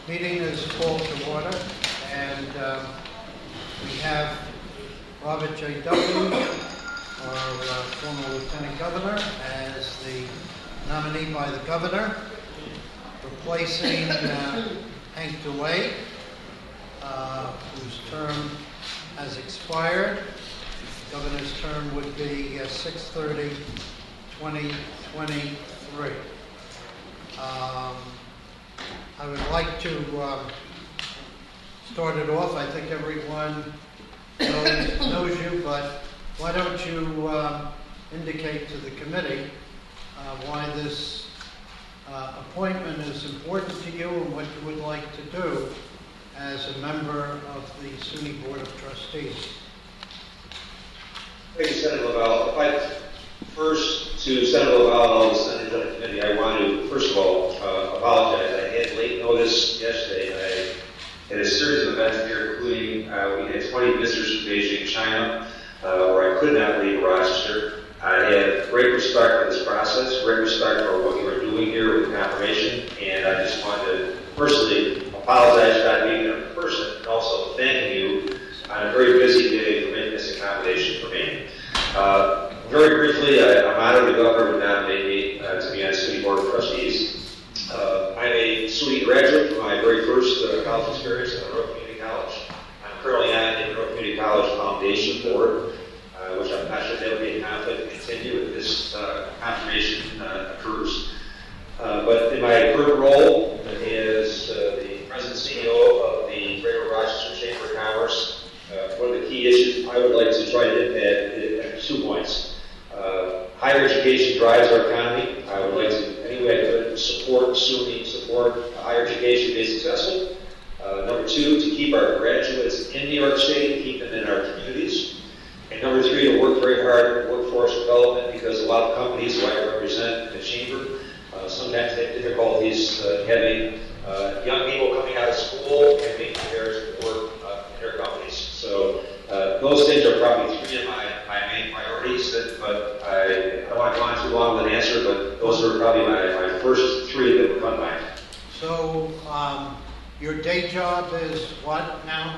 Meeting is called to order, and we have Robert J. Duffy, our former Lieutenant Governor, as the nominee by the Governor, replacing Hank DeWay, whose term has expired. The Governor's term would be 6/30/2023. I would like to start it off. I think everyone knows you, but why don't you indicate to the committee why this appointment is important to you and what you would like to do as a member of the SUNY Board of Trustees. Thank you, Senator Lavelle. First, to Senator Lavelle and the Senate Joint Committee, I want to, first of all, apologize. I had late notice yesterday. I had a series of events here, including we had 20 visitors from Beijing, China, where I could not leave Rochester. I have great respect for this process, great respect for what you are doing here with the confirmation, and I just wanted to personally apologize for not being there in person, and also thanking you on a very busy day for making this accommodation for me. Very briefly, I'm honored the Governor would nominate me to be on the SUNY Board of Trustees. I'm a SUNY graduate from my very first college experience at Monroe Community College. I'm currently on the Monroe Community College Foundation Board, which I'm not sure there would be a conflict to continue if this confirmation occurs. But in my current role as the President and CEO of the Greater Rochester Chamber of Commerce, one of the key issues I would like to try to impact at 2 points. Higher education drives our economy. I would like to, any way I could, support SUNY, support higher education to be successful. Number 2, to keep our graduates in New York State, keep them in our communities. And number 3, to work very hard at workforce development, because a lot of companies who I represent in the chamber sometimes have difficulties having young people coming out of school and being prepared to work in their companies. So those things are probably 3 of my main priorities, but I don't want to go on too long with an answer, but those are probably my first 3 that would come to mind. So your day job is what now?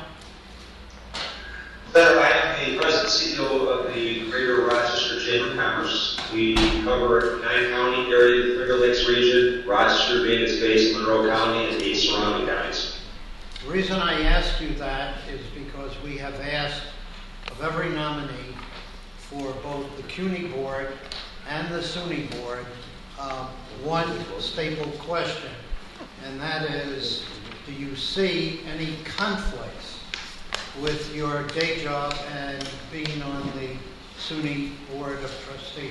I am the President and CEO of the Greater Rochester Chamber of Commerce. We cover 9-county area, the Finger Lakes region, Rochester being its base, Monroe County, and 8 surrounding counties. The reason I asked you that is because we have asked of every nominee for both the CUNY Board and the SUNY Board one staple question, and that is, do you see any conflicts with your day job and being on the SUNY Board of Trustees?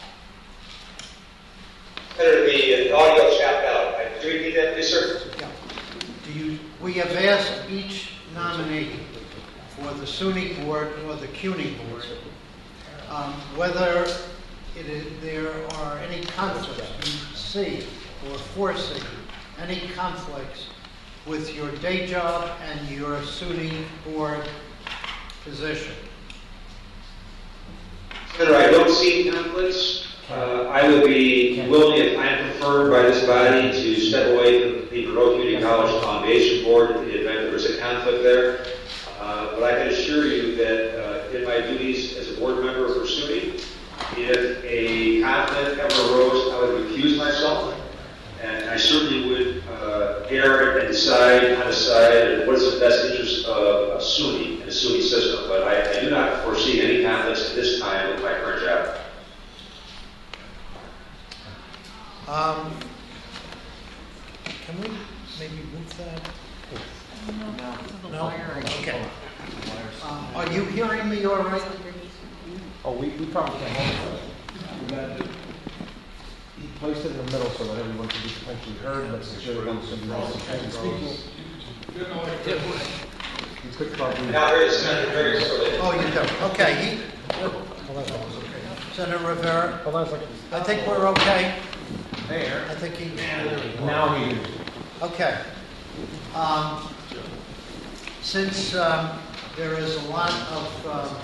Senator, the audio chopped out. Could you repeat that, please, sir? Yeah. We have asked each nominee for the SUNY Board or the CUNY Board whether there are any conflicts you see or foresee any conflicts with your day job and your SUNY Board position. Senator, I don't see conflicts. I would be willing, if I'm confirmed by this body, to step away from the Monroe Community College Foundation Board in the event there was a conflict there. But I can assure you that in my duties as a board member for SUNY, if a conflict ever arose, I would recuse myself. And I certainly would err and decide on the side of what is the best interest of SUNY and the SUNY system. But I do not foresee any conflicts at this time with my current job. Can we maybe move that? No? Okay. Are you hearing me all right? Oh, we probably can't hold it. He placed it in the middle so that everyone could be potentially heard, but since everyone's going to be also speaking, he could probably... Now here is Senator very clearly. Oh, you do? Okay. Senator Rivera? Hold on a second. I think we're okay. There. I think he... Now he is. Okay. Since there is a lot of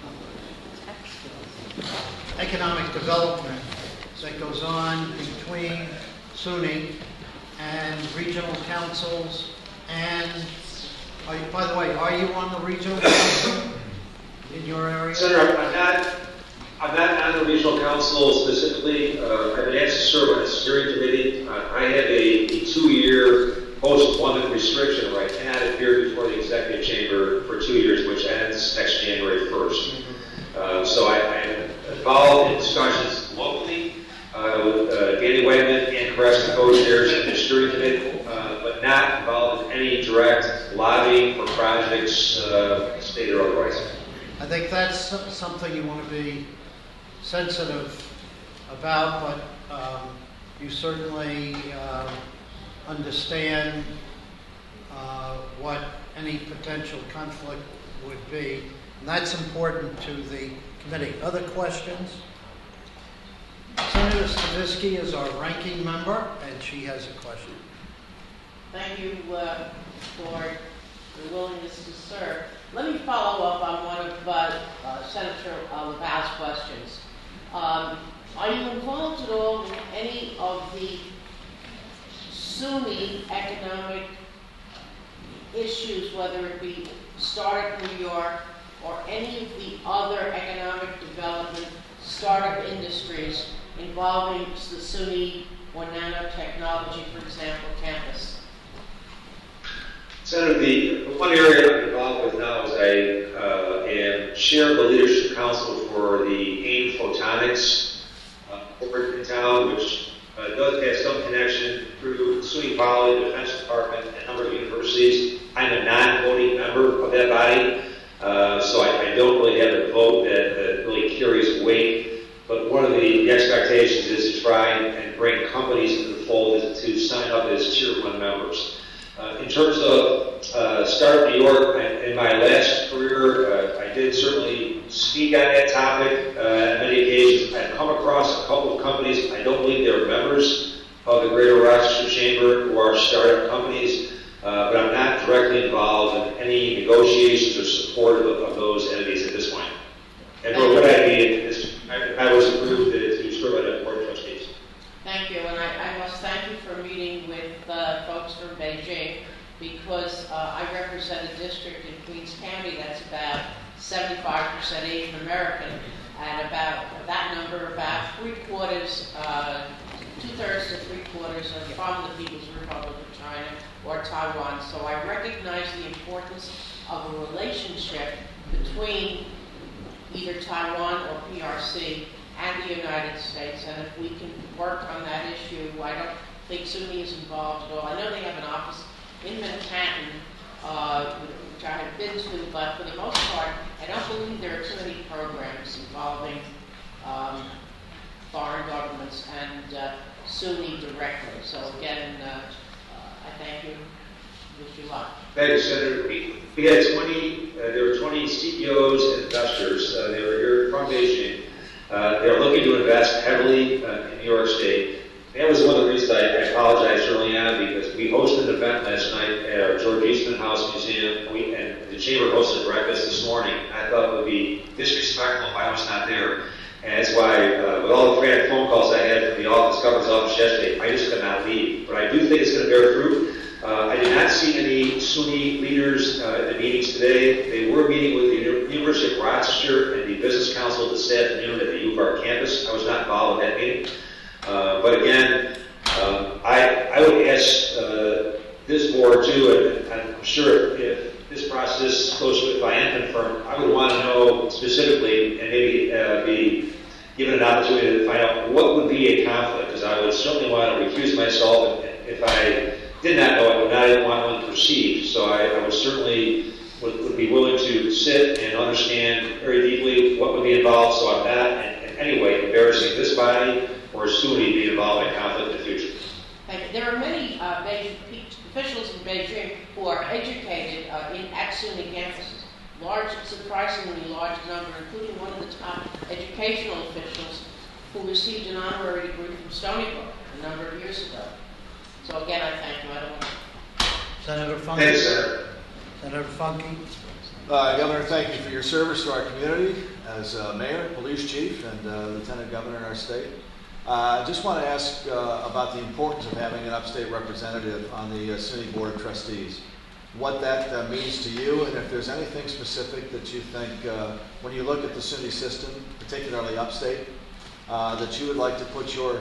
economic development that goes on between SUNY and regional councils And, by the way, are you on the regional council in your area? Senator, I'm not on the regional council specifically. I've been asked to serve on a steering committee. I have a 2-year post-employment restriction where I cannot appear before the executive chamber for 2 years, which ends next January 1st. So I am involved in discussions locally with Danny Wegman and Carrasco co-chairs in the steering committee, but not involved in any direct lobbying for projects, state or otherwise. I think that's something you want to be sensitive about, but you certainly understand what any potential conflict would be. And that's important to the committee. Other questions? Senator Stavisky is our ranking member, and she has a question. Thank you for your willingness to serve. Let me follow up on one of Senator LaValle's questions. Are you involved at all in any of the SUNY economic issues, whether it be Startup New York or any of the other economic development startup industries involving the SUNY or nanotechnology, for example, campus? Senator, the one area I'm involved with now is I am chair of the leadership council for the AIM Photonics corporate in town, which does have some connection through SUNY Poly, the Defense Department, and a number of universities. I'm a non-voting member of that body, so I don't really have a vote that really carries weight. But one of the expectations is to try and bring companies into the fold to sign up as Tier 1 members. In terms of Startup New York, in my last career, I did certainly speak on that topic on many occasions. I've come across a couple of companies. I don't believe they're members of the Greater Rochester Chamber who are startup companies, but I'm not directly involved in any negotiations or support of those entities at this point. And what would I be if I was approved to serve on a board of trustees? Thank you, and I must thank you for meeting with folks from Beijing, because I represent a district in Queens County that's about 75% Asian American, and about that number, about 2/3 to 3/4 are from the People's Republic of China or Taiwan. So I recognize the importance of a relationship between either Taiwan or PRC and the United States, and if we can work on that issue, I don't think SUNY is involved at all. I know they have an office in Manhattan, which I have been to, but for the most part, I don't believe there are too many programs involving foreign governments and SUNY directly. So again, I thank you. Wish you luck. Thank you, Senator. We had 20. There were 20 CEOs and investors. They were here from Beijing. They're looking to invest heavily in New York State. That was one of the reasons I apologized early on, because we hosted an event last night at our George Eastman House Museum, and the Chamber hosted breakfast this morning. I thought it would be disrespectful if I was not there. And that's why, with all the frantic phone calls I had from the governor's office yesterday, I just could not leave. But I do think it's going to bear fruit. I did not see any SUNY leaders at the meetings today. They were meeting with the University of Rochester and the Business Council this afternoon at the U of R campus. I was not involved in that meeting. But again, I would ask this board too, and I'm sure if this process goes through, if I am confirmed, I would want to know specifically, and maybe be given an opportunity to find out what would be a conflict, because I would certainly want to recuse myself if I did not know, I would not want one perceived. So I would certainly would be willing to sit and understand very deeply what would be involved, so I'm not in any way embarrassing this body or SUNY be involved in conflict in the future. There are many officials in Beijing who are educated at SUNY campuses. Surprisingly large number, including one of the top educational officials who received an honorary degree from Stony Brook a number of years ago. So again, I thank you. I don't want to... Senator Funky. Thank you, Senator. Senator Funky. Governor, thank you for your service to our community as mayor, police chief, and lieutenant governor in our state. Just want to ask about the importance of having an upstate representative on the SUNY Board of Trustees. What that means to you, and if there's anything specific that you think, when you look at the SUNY system, particularly upstate, that you would like to put your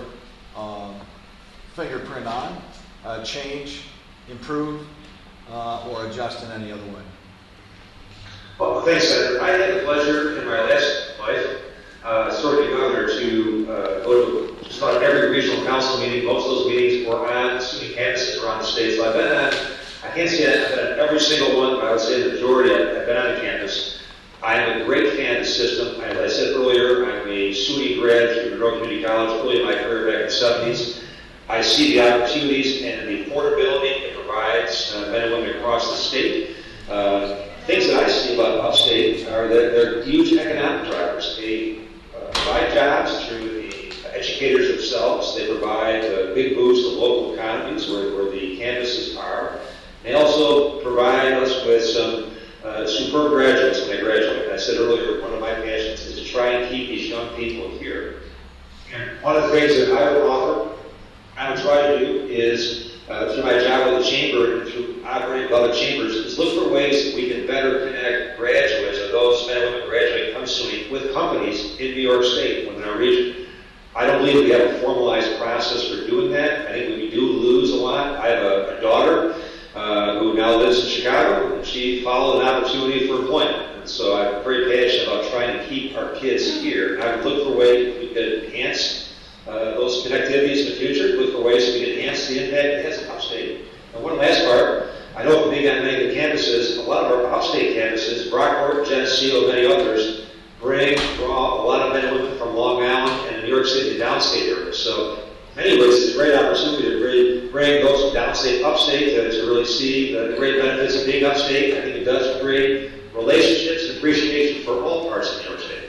fingerprint on, change, improve, or adjust in any other way. Well, thanks, Senator. I had the pleasure in my last life, serving governor, to go to just about every regional council meeting. Most of those meetings were on SUNY campuses around the state. So I've been on, I can't say I've been on every single one, but I would say the majority I've been on the campus. I am a great fan of the system. As I said earlier, I'm a SUNY grad through Monroe Community College early in my career back in the 70s. I see the opportunities and the affordability it provides men and women across the state. Things that I see about upstate are that they're huge economic drivers. They provide jobs through the educators themselves. They provide a big boost to local economies where the campuses are. They also provide us with some superb graduates when they graduate. I said earlier, one of my passions is to try and keep these young people here. And one of the things that I would offer, I would try to do is, through my job with the chamber and through operating with other chambers, is look for ways that we can better connect graduates, or those men and women graduating from SUNY, with companies in New York State, within our region. I don't believe we have a formalized process for doing that. I think we do lose a lot. I have a daughter who now lives in Chicago, and she followed an opportunity for employment. And so I'm very passionate about trying to keep our kids here. And I would look for ways we could enhance those connectivities in the future, look for ways we can enhance the impact it has in upstate. And one last part, I know from being on many of the campuses, a lot of our upstate campuses, Brockport, Geneseo, many others, draw a lot of men and women from Long Island and New York City and downstate areas. So in many ways, it's a great opportunity to really bring those from downstate, upstate, to really see the great benefits of being upstate. I think it does create relationships and appreciation for all parts of New York State.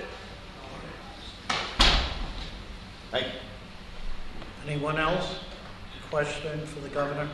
Thank you. Anyone else? Question for the governor?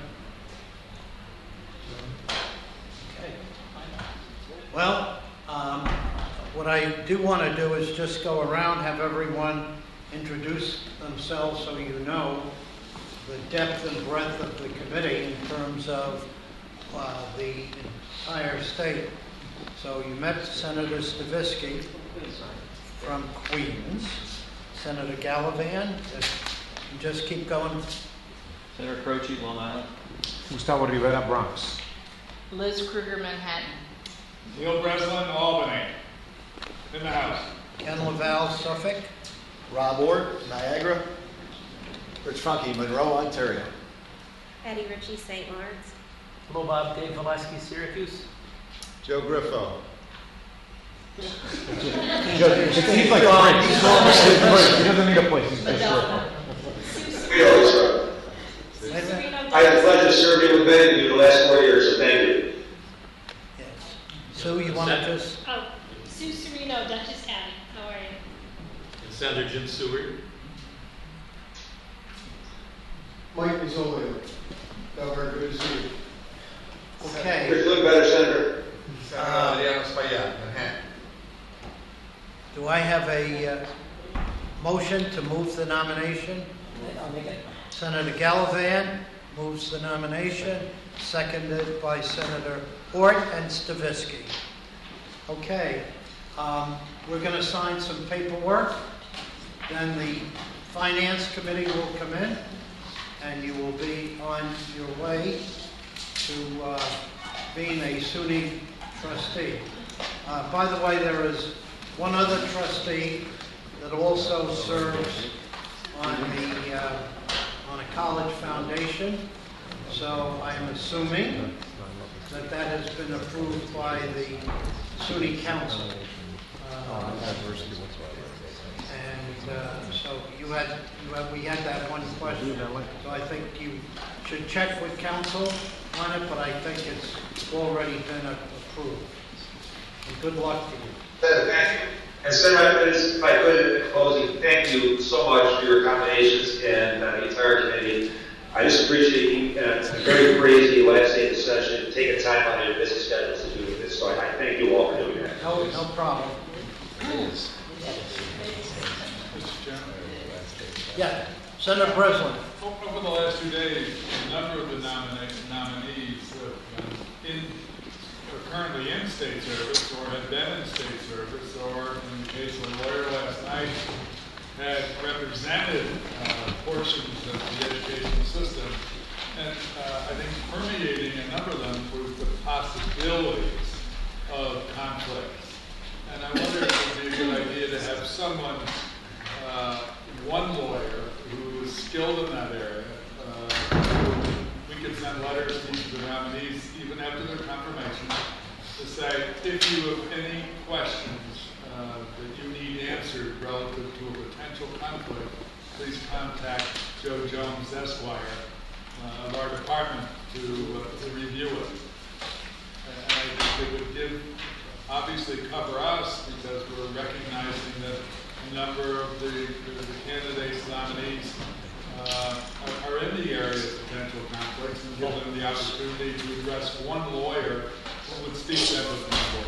Okay. Well, what I do want to do is just go around, have everyone introduce themselves so you know the depth and breadth of the committee in terms of the entire state. So you met Senator Stavisky from Queens, Senator Gallivan, just keep going. Senator Croce, Long Island. Gustavo Rivera, Bronx. Liz Kruger, Manhattan. Neil Breslin, Albany. In the house. Ken Laval, Suffolk. Rob Ord, Niagara. Rich Funky, Monroe, Ontario. Patty Ritchie, St. Lawrence. Hello, Bob. Dave Valesky, Syracuse. Joe Griffo. He's like a prince. He doesn't need a place. He's just We always are. I had the pleasure of serving with many of you the last 4 years, so thank you. Yes. Sue, you want to just? Oh, Sue Serino, Dutchess County. How are you? Senator Jim Seward. Mike Pizzolio, Governor, good to see you. Okay. You're feeling better, Senator. Senator Adriano Espaillat, Manhattan. Do I have a motion to move the nomination? I'll make it. Senator Gallivan moves the nomination, seconded by Senator Hort and Stavisky. Okay, we're going to sign some paperwork. Then the Finance Committee will come in, and you will be on your way to being a SUNY trustee. By the way, there is one other trustee that also serves on a college foundation. So I'm assuming that that has been approved by the SUNY Council. And so we had that one question. So I think you should check with council on it, but I think it's already been approved. And good luck to you. Thank you. And Senator, if I could, in closing, thank you so much for your accommodations and the entire committee. I just appreciate you, it's a very crazy last day of the session, taking time out of your busy schedules to do this. So I thank you all for doing that. No problem. Yeah, Senator Breslin. Over the last 2 days, a number of the nominees are currently in state service or have been in state service, or in the case of a lawyer last night, had represented portions of the education system. And I think permeating a number of them was the possibilities of conflicts. And I wonder if it would be a good idea to have someone, one lawyer who is skilled in that area. We could send letters to each of the nominees, even after their confirmation, to say, if you have any questions that you need answered relative to a potential conflict, please contact Joe Jones, Esquire, of our department to review it. And I think it would obviously cover us, because we're recognizing that a number of the candidates, nominees, are in the area of potential conflicts, and give them the opportunity to address one lawyer who would speak them with one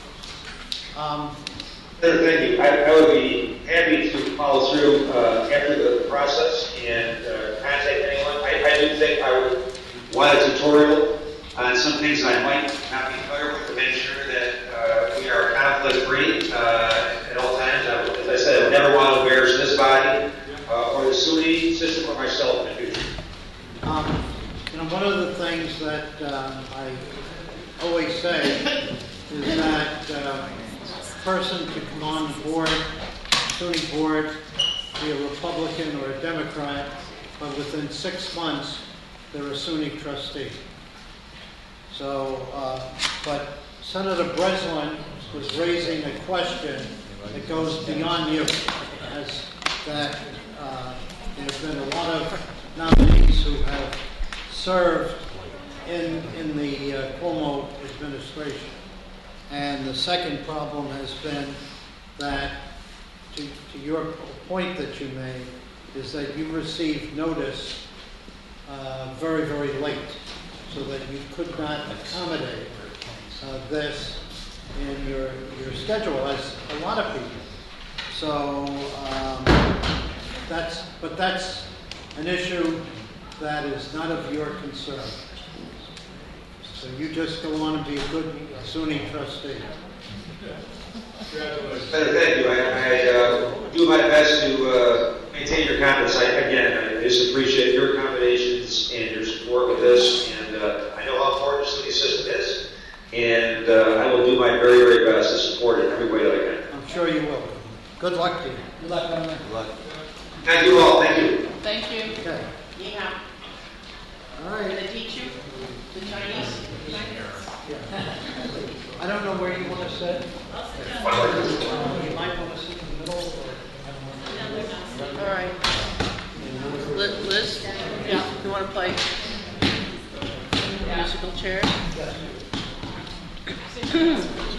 voice. Senator, thank you. I would be happy to follow through after the process and contact anyone. I do think I would want a tutorial on some things I might not be familiar with to make sure that we are conflict-free at all times. As I said, I would never want to embarrass this body or the SUNY system or myself in the future. One of the things that I always say is that a person could come on the board, SUNY board, be a Republican or a Democrat, but within 6 months, they're a SUNY trustee. So, but Senator Breslin was raising a question that goes beyond you, as that there's been a lot of nominees who have served in the Cuomo administration. And the second problem has been that, to your point that you made, is that you received notice very, very late, so that you could not accommodate this in your schedule, as a lot of people. So that's an issue that is not of your concern. So you just go on and be a good SUNY trustee. Congratulations. Senator, thank you. I do my best to maintain your confidence. I just appreciate your accommodations and your support with this. And I know how important the SUNY system is. And I will do my very, very best to support it in every way that I can. I'm sure you will. Good luck to you. Good luck, Governor. Good luck. Thank you all. Thank you. Thank you. Okay. Yeah. All I'm right. going to teach you the Chinese. I don't know where you want to sit. You might want to sit in the middle. All right. Liz? Yeah. You want to play musical chairs?